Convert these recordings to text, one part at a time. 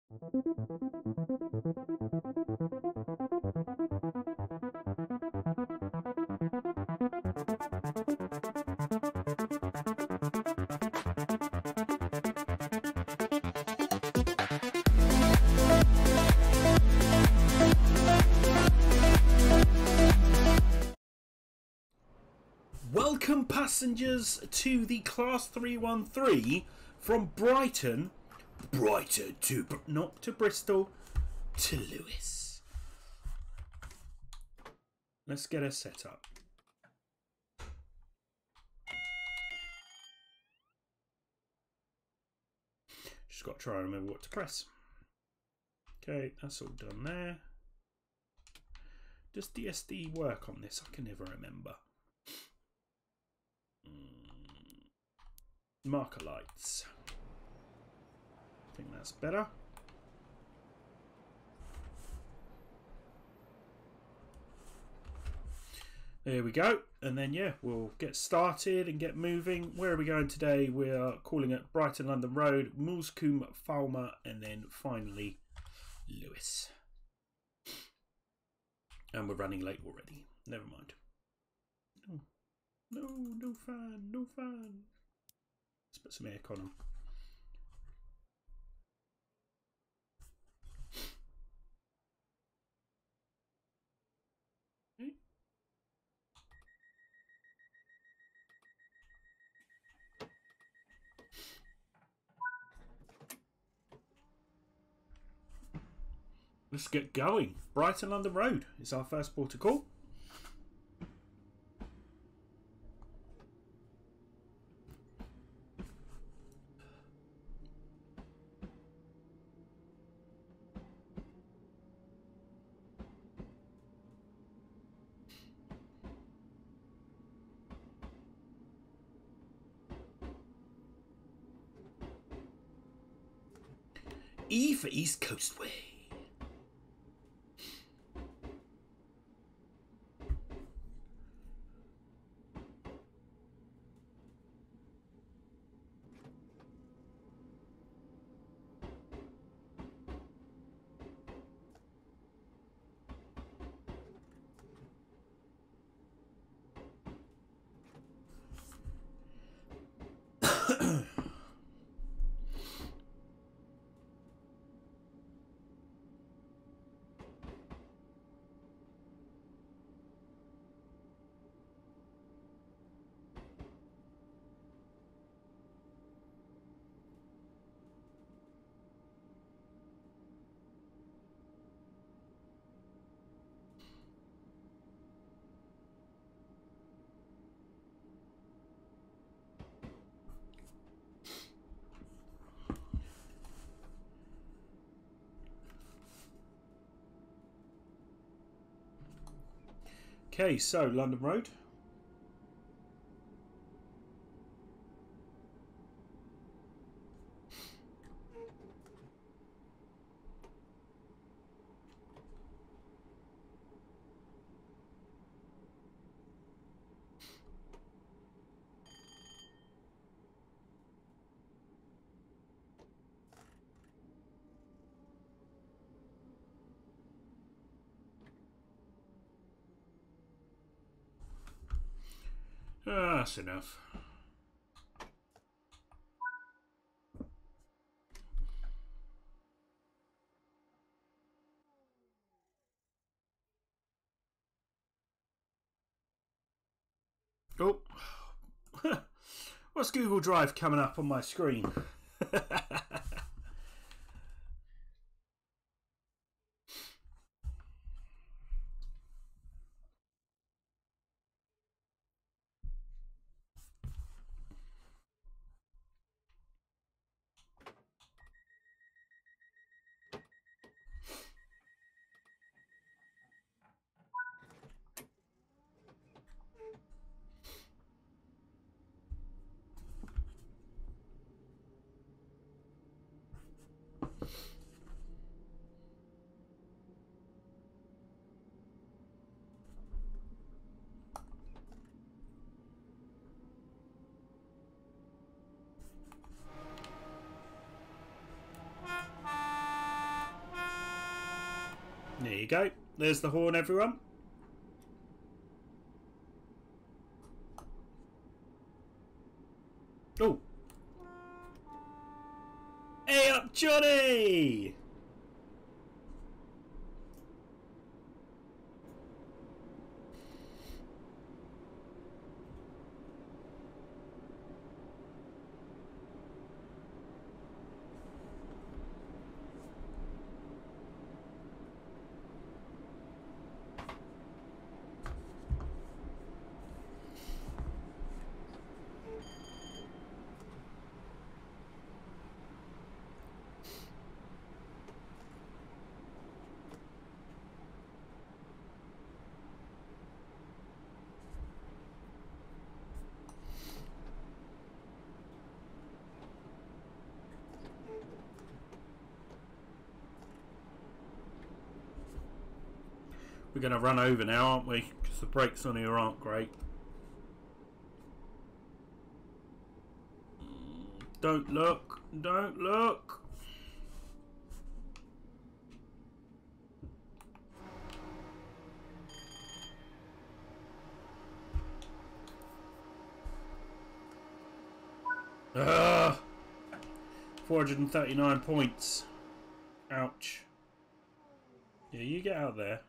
Welcome passengers to the Class 313 from Brighton to, not to Bristol, to Lewes. Let's get her set up. Just got to try and remember what to press. Okay, that's all done there. Does DSD work on this? I can never remember. Marker lights. I think that's better. There we go. And then, yeah, we'll get started and get moving. Where are we going today? We are calling at Brighton London Road, Moulsecoombe, Falmer, and then finally Lewes. And we're running late already. Never mind. No fan, no fan. Let's put some aircon on. Okay. Let's get going. Brighton London Road is our first port of call. E for East Coastway. Okay, so London Road. That's enough. Oh, what's Google Drive coming up on my screen? There you go. There's the horn, everyone. Oh. Hey up, Johnny! We're going to run over now, aren't we? Because the brakes on here aren't great. Don't look. Don't look. Ugh. 439 points. Ouch. Yeah, you get out there.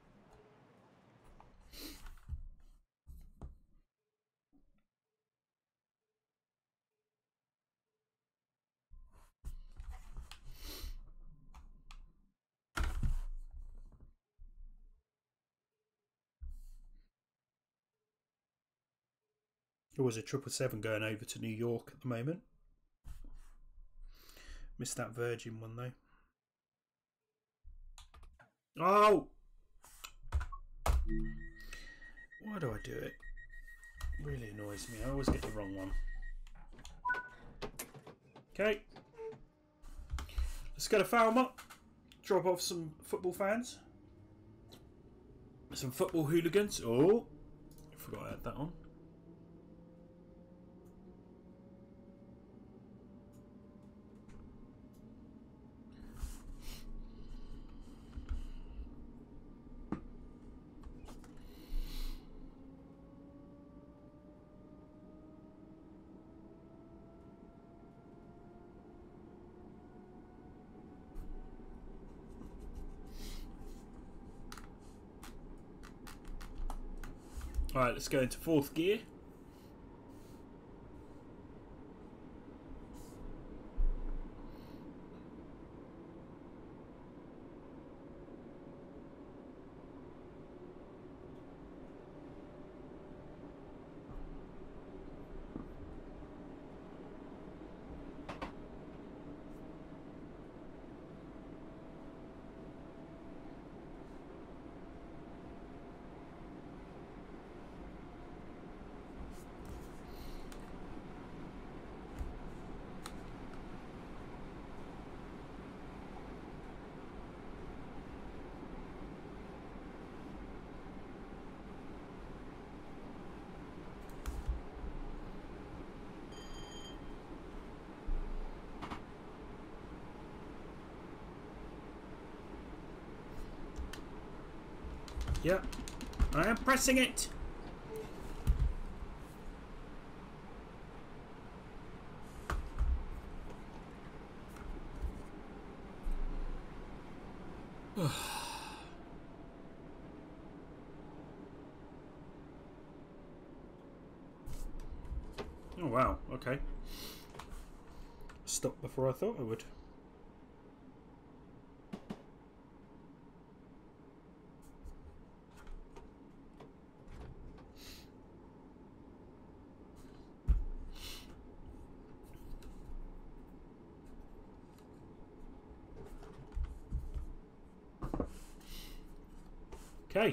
There was a 777 going over to New York at the moment. Missed that Virgin one though. Oh! Why do I do it? It really annoys me. I always get the wrong one. Okay. Let's go to Falmouth. Drop off some football fans. Some football hooligans. Oh! I forgot I had that on. Alright, let's go into fourth gear. Yep, I am pressing it. Oh wow, okay. Stopped before I thought I would. Okay.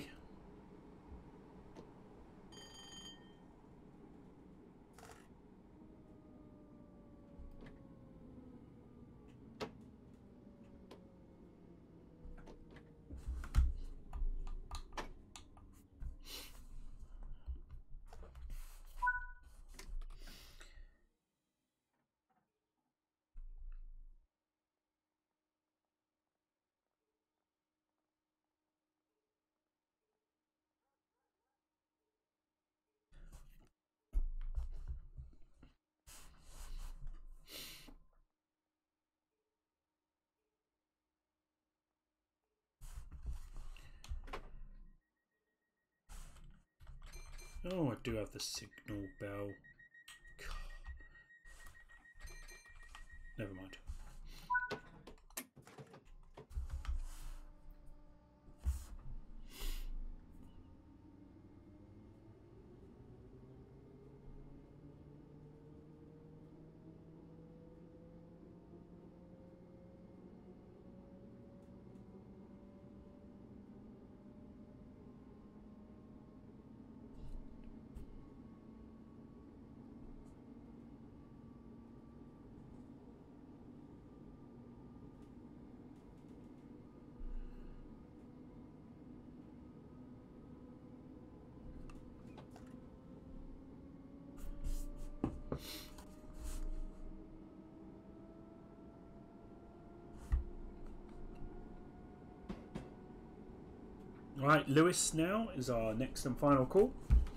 Oh, I do have the signal bell. Never mind. Right, Lewes now is our next and final call.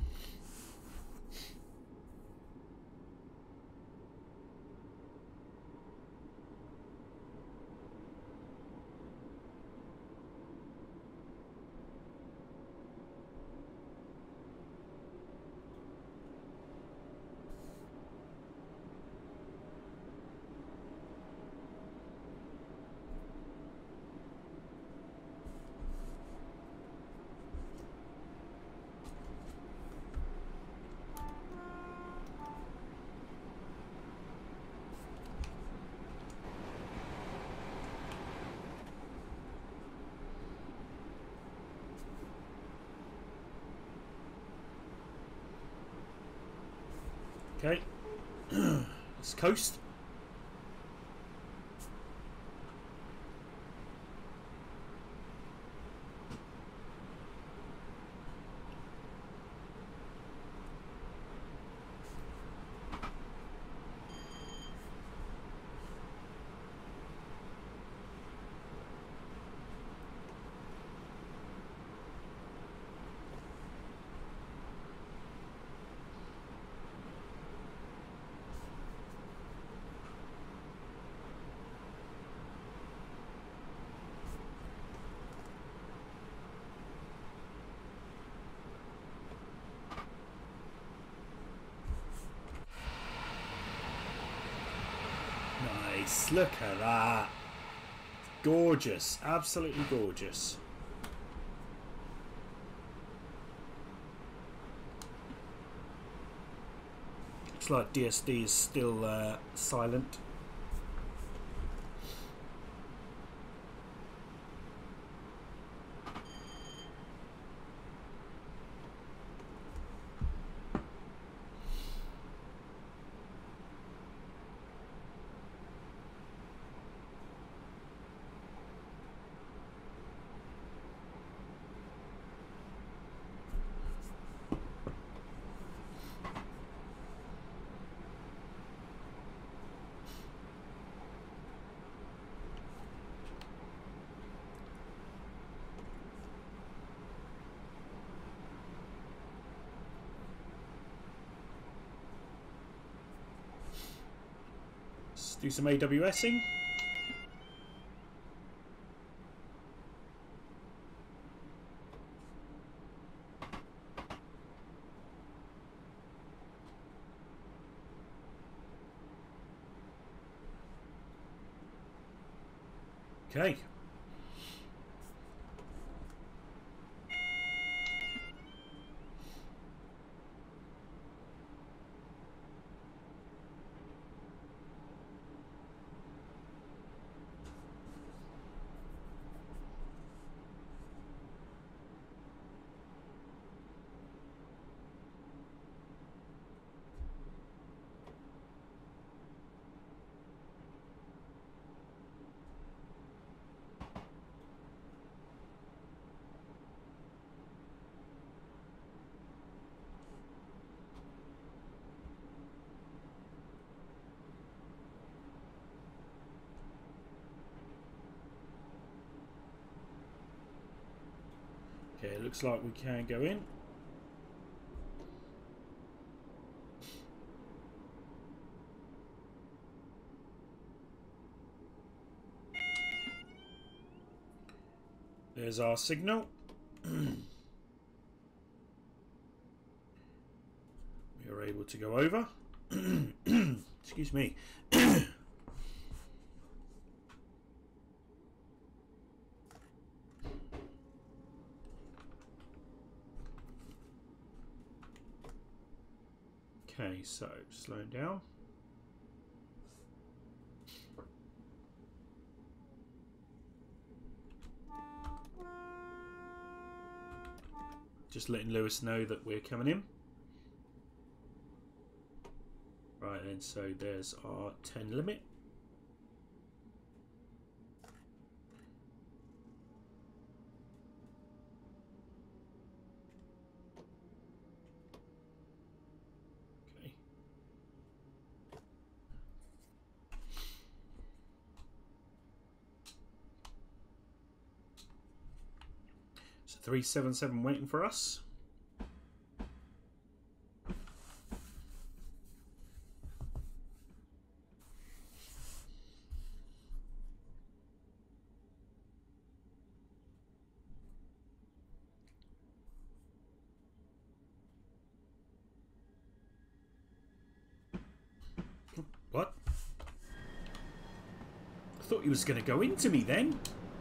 Okay, it's coast. Nice, look at that. Gorgeous, absolutely gorgeous. Looks like DSD is still silent. Let's do some AWSing. Okay. Okay, it looks like we can go in. There's our signal. to go over. Excuse me. Okay, so slow down. Just letting Lewes know that we're coming in. Right then, so there's our 10 limit. Okay. So 377 waiting for us. What? I thought he was going to go into me then.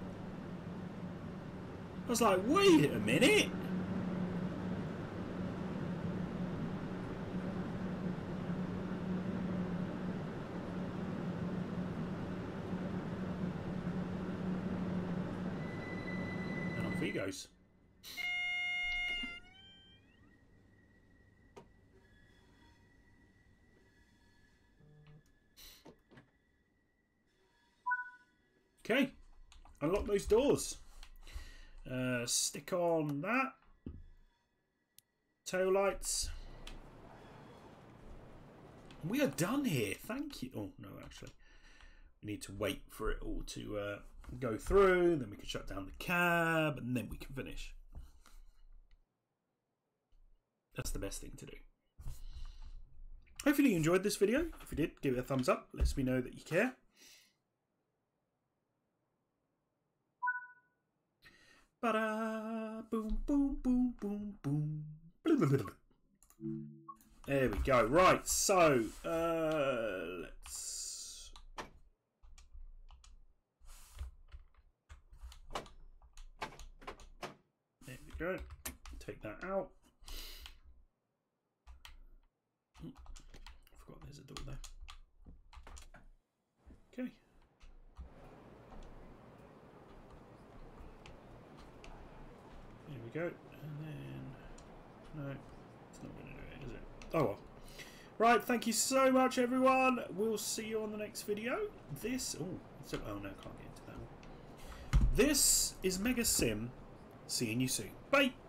I was like, wait a minute. And off he goes. Okay, unlock those doors. Stick on that. Tail lights. We are done here. Thank you. Oh, no, actually. We need to wait for it all to go through. Then we can shut down the cab and then we can finish. That's the best thing to do. Hopefully you enjoyed this video. If you did, give it a thumbs up. Let me know that you care. Ba-da, boom, boom, boom, boom, boom. There we go. Right, so let's there we go. Take that out. I forgot there's a door there. Okay. There we go, and then no, it's not going to do it, is it? Oh well. Right, thank you so much, everyone. We'll see you on the next video. This, oh no, can't get into that one. This is Mega Sim. Seeing you soon. Bye.